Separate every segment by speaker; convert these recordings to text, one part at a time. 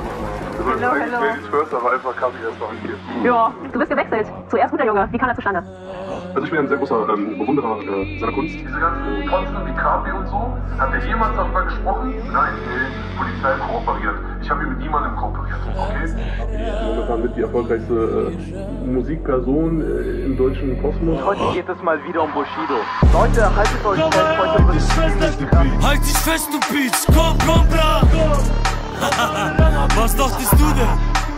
Speaker 1: Hallo, hallo. Ladies first, aber einfach Kaffee erstmal angeben.
Speaker 2: Ja, du bist gewechselt. Zuerst guter Junge. Wie kam das zustande?
Speaker 1: Also ich bin ein sehr großer Bewunderer seiner Kunst. Diese ganzen Posten wie Kaffee und so, hat er jemals darüber gesprochen? Nein, die Polizei kooperiert. Ich habe hier mit niemandem kooperiert, okay? Momentan mit die erfolgreichste Musikperson im deutschen Kosmos.
Speaker 3: Heute geht es mal wieder um Bushido. Leute, haltet euch fest, heute wird es
Speaker 4: Halt dich fest, du Bitch, komm, bra! Was dachtest du denn?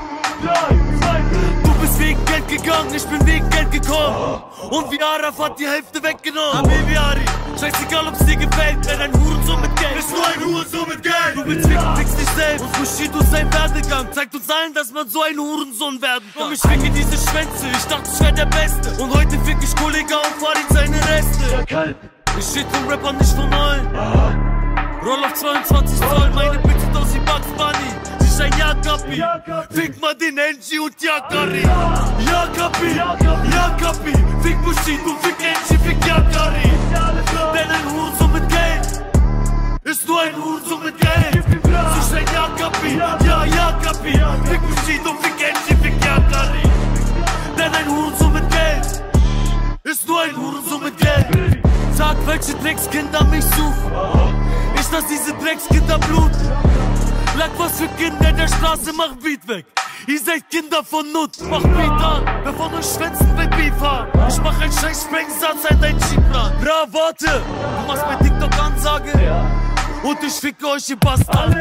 Speaker 4: Du bist wegen Geld gegangen, ich bin wegen Geld gekommen. Und wie Araf hat die Hälfte weggenommen. Habibi Ari, scheißegal ob's dir gefällt, wenn ein Hurensohn mit Geld ist nur ein Hurensohn mit Geld. Du willst ficken, fickst dich selbst. Und Bushido sein Werdegang zeigt uns allen, dass man so ein Hurensohn werden kann. Und ich ficke diese Schwänze, ich dachte ich wär der Beste. Und heute fick ich Kollega und fahr ihn seine Reste. Ich steht vom Rapper nicht von allen. Roll auf 22 Zoll, meine Bitch aus wie Bugs Bunny. Sie ist ein Jakapi, fick mal den NG und Yakari. Jakapi, Jakapi, fick Bushido, fick NG, fick Yakari. Denn ein Hurensohn mit Geld ist nur ein Hurensohn mit Geld. Sie ist ein Jakapi, ja Jakapi, fick Bushido, fick NG, fick Yakari. Denn ein Hurensohn mit Geld ist nur ein Hurensohn mit Geld. Sag, welche Dreckskinder mich suchen. Ich lass diese Dreckskinder bluten. Lag was für Kinder in der Straße, mach Beat weg. Ihr seid Kinder von Nut, mach Beat an. Wer von euch Schwänzen will Beef haben? Ich mach ein scheiß Sprengsatz an dein Jeeplan. Bra, warte, du machst bei TikTok Ansage. Und ich ficke euch, ihr Bastard.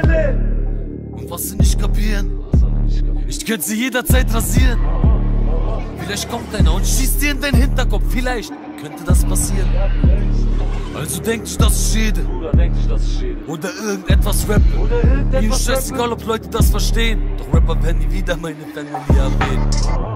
Speaker 4: Und was sie nicht kapieren, ich könnte sie jederzeit rasieren. Vielleicht kommt einer und schießt dir in den Hinterkopf. Vielleicht könnte das passieren. Also denk dich, dass ich rede. Oder irgendetwas rappe. Mir ist scheißegal, ob Leute das verstehen. Doch Rapper werden nie wieder meine Family erwähnen.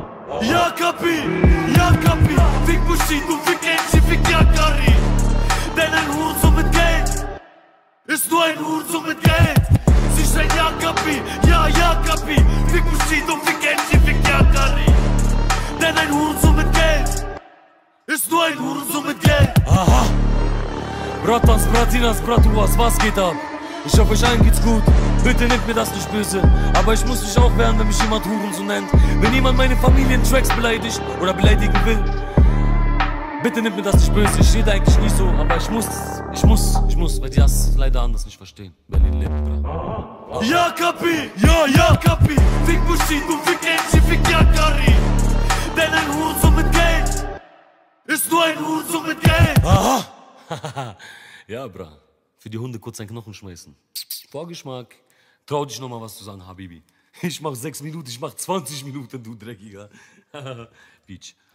Speaker 4: Jakapi, Jakapi, fick Bushido, fick NG, fick Yakari. Denn ein Hurensohn mit Geld ist nur ein Hurensohn mit Geld. Sie ist ein Jakapi, ja Jakapi, fick Bushido, fick NG, fick Yakari. Denn ein Hurensohn mit Geld ist nur ein Hurensohn mit Geld. Aha. Bratans, Bratinas, Bratuas, was geht ab? Ich hoffe, euch allen geht's gut. Bitte nehmt mir das nicht böse. Aber ich muss mich auch wehren, wenn mich jemand Hurensohn nennt. Wenn jemand meine Familientracks beleidigt oder beleidigen will. Bitte nehmt mir das nicht böse. Ich rede eigentlich nie so, aber ich muss, weil die das leider anders nicht verstehen. Berlin lebt, bra. Jakapi, ja Jakapi, fick Bushido, fick NG, fick Yakari. Denn ein Hurensohn mit Geld ist nur ein Hurensohn mit Geld. Aha. Ja, bra. Für die Hunde kurz einen Knochen schmeißen. Vorgeschmack. Trau dich nochmal was zu sagen, Habibi. Ich mach 6 Minuten, ich mach 20 Minuten, du Dreckiger. Beach.